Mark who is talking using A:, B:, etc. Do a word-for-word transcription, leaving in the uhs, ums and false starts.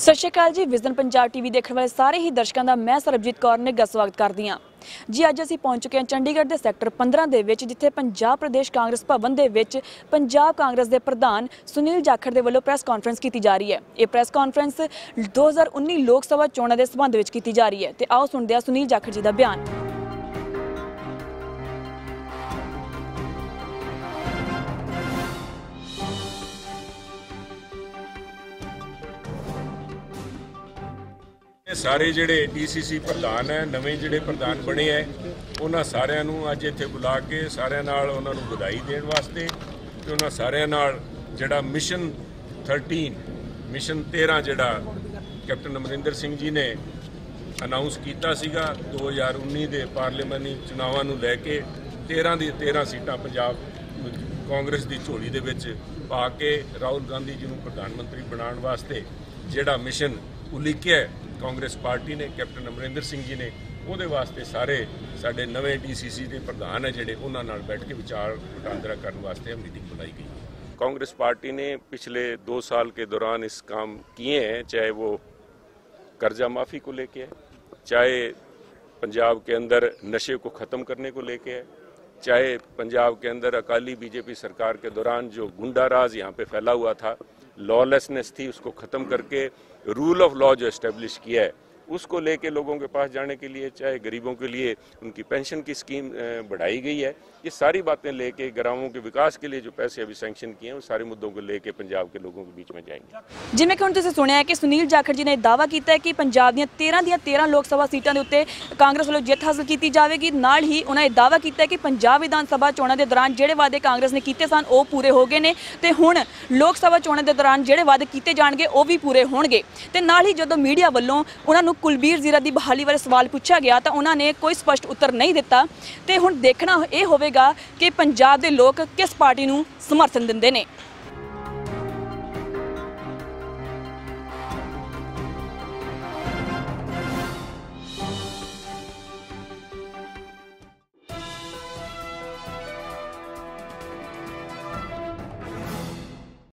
A: सत श्री अकाल जी। Vision Punjab TV देखने वाले सारे ही दर्शकों का मैं सरबजीत कौर ने स्वागत करती हाँ जी। अज असीं पहुंच चुके हैं चंडीगढ़ के सैक्टर पंद्रह दे विच, जिथे पंजाब प्रदेश कांग्रेस भवन दे विच पंजाब कांग्रेस के प्रधान सुनील जाखड़ के वलों प्रैस कॉन्फ्रेंस की जा रही है। ये प्रैस कॉन्फ्रेंस दो हज़ार उन्नी लोक सभा चोणों के संबंध में की जा रही है। तो आओ सुनते हैं सुनील जाखड़ जी का बयान।
B: सारे जिहड़े डी सी सी प्रधान है, नवे जिहड़े प्रधान बने है, उन्हां सारिਆਂ ਨੂੰ अज इत्थे बुला के सारिਆਂ नाल उन्हां ਨੂੰ ਵਧਾਈ देण वास्ते ते उन्हां सारिਆਂ नाल जिहड़ा मिशन थर्टीन मिशन तेरह जिहड़ा कैप्टन अमरिंदर सिंह जी ने अनाउंस किया सीगा दो हज़ार उन्नी के पार्लीमानी चुनावां नूं लैके तेरह दी तेरह सीटां पंजाब कांग्रेस की झोली दे विच पा के राहुल गांधी जी नूं प्रधानमंत्री बनाउण वास्ते जिहड़ा मिशन उलीकिया कांग्रेस पार्टी ने कैप्टन अमरिंदर सिंह जी ने उहदे वास्ते सारे साडे नवे डी सी सी के प्रधान है जिहड़े उन्हां नाल बैठ के विचार वटांदरा करने वास्ते मीटिंग बुलाई गई। कांग्रेस पार्टी ने पिछले दो साल के दौरान इस काम किए हैं, चाहे वो कर्जा माफ़ी को लेके है, चाहे पंजाब के अंदर नशे को ख़त्म करने को लेके है, चाहे पंजाब के अंदर अकाली बीजेपी सरकार के दौरान जो गुंडा राज यहाँ पे फैला हुआ था, लॉलेसनेस थी, उसको ख़त्म करके रूल ऑफ लॉ जो एस्टेब्लिश किया है उसको लेके लोगों के पास जाने के लिए, चाहे गरीबों के लिए उनकी पेंशन की स्कीम बढ़ाई गई है, ये सारी बातें लेके ग्रामों के विकास के लिए जो पैसे अभी सैंक्शन किए हैं वो सारे मुद्दों को लेके पंजाब के लोगों के बीच में जाएंगे।
A: जिवें कि हुण तुसीं सुनिया है कि सुनील जाखड़ जी ने दावा किया है कि पंजाब दी तेरह दी तेरह लोक सभा सीटां दे उत्ते कांग्रेस वालों जित हासिल की जाएगी। नाल ही उन्होंने दावा किया है कि पंजाब विधान सभा चोणों के दौरान जिहड़े वादे कांग्रेस ने किए सन वो पूरे हो गए हैं ते हुण लोक सभा चोणों के दौरान जिहड़े वादे किए जाणगे वो भी पूरे होणगे। ते नाल ही जदों मीडिया वालों उन्हां नूं कुलबीर जीरा दी बहाली वाले सवाल पूछा गया तो उन्होंने कोई स्पष्ट उत्तर नहीं दिता। तो हुण देखना यह होवेगा कि पंजाब के लोग किस पार्टी नूं समर्थन दिंदे ने।